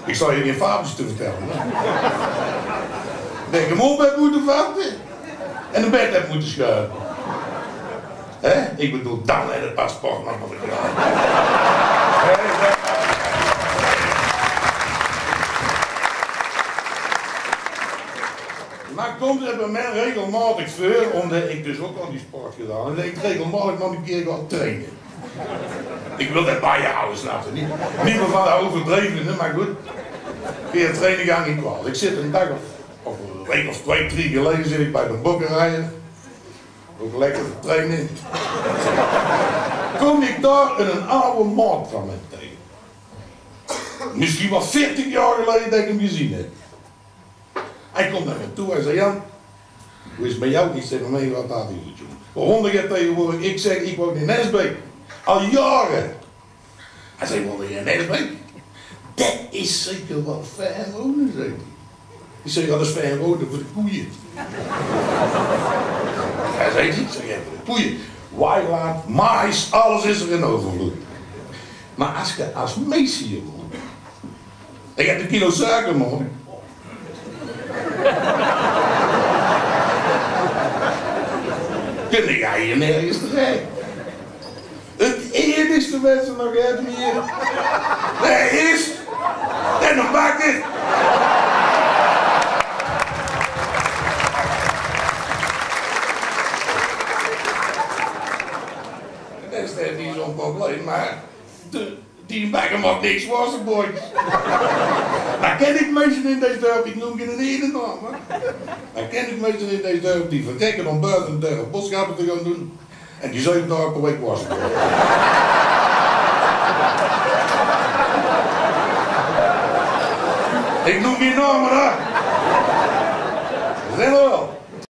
Ik zal je geen fabeltjes te vertellen. Hè? Dat ik hem op heb moeten vatten en een bed heb moeten schuiven. Hè? Ik bedoel, dan en het paspoort nog voor de graag. Maar komt er bij mij regelmatig voor, omdat ik dus ook al die sport gedaan en dat ik regelmatig nog een keer ga trainen. Ik wil dat bij je houden, snap je niet? Niet meer van de overdrevene, maar goed. Via trainen ga ik niet kwaad. Ik zit een dag of een week of 2, 3 geleden zit ik bij de bokkerijen. Ook lekker te trainen. Kom ik daar een oude maat van me tegen. Misschien wel 40 jaar geleden dat ik hem gezien heb. Hij komt naar me toe en zei: Jan, hoe is het met jou? Ik zeg: mee, wat gaat hij goed, jongen? Waarom je tegenwoordig? Ik zeg: ik woon in Nesbeek. Al jaren. Hij zei: woon je in Nesbeek? Dat is zeker wel fijn wonen, zei hij. Ik zeg: ja, dat is fijn wonen voor de koeien. Hij zei: ik zeg: ja, voor de koeien. Weiland, mais, alles is er in overvloed. Maar als je als meisje woont, ik heb een kilo suiker, man. Kun jij hier nergens terecht? Het enigste wat ze nog hebben hier, dat is en een bakker. Dat is niet zo'n probleem, maar die bakker mag niks wassen, boys. Maar ken ik mensen in deze dorp, ik noem je een ene naam, hoor. Maar ken ik mensen in deze dorp die vertrekken om buiten de boodschappen te gaan doen en die 7 dagen per week wassen. Ik noem die namen, hè. Dat zijn er wel.